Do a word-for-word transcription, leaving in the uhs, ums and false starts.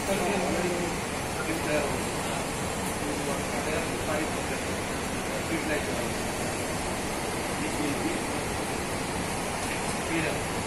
Is there also. This one, there are five percent. Fertilizer also. This will be experience.